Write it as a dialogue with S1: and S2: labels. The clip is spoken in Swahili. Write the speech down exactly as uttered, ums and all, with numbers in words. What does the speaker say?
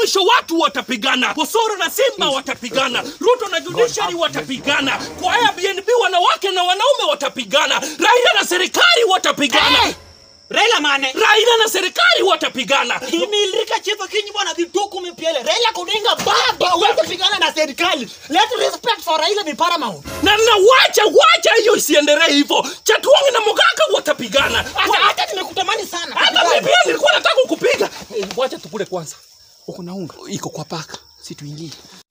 S1: mwisho watu watapigana. Osoro na Simba watapigana. Ruto na judiciary watapigana. Kwa Airbnb wanawake na wanaume watapigana. Raila na serikali watapigana. Hey!
S2: Raila mane.
S1: Raila na serikali watapigana.
S2: Imilika chifa kinyi bwana vituko mpiele. Raila kudinga baba watapigana na serikali. Let respect for Raila be paramount.
S1: Na na wacha wacha hiyo isiendelee hivyo. Chatuangi na Mogaka watapigana.
S2: Hata hata nimekutamani sana.
S1: Hata mimi pia nilikuwa nataka kukupiga. Wacha tukule kwanza. Uko na unga iko kwa paka. Si tuingie.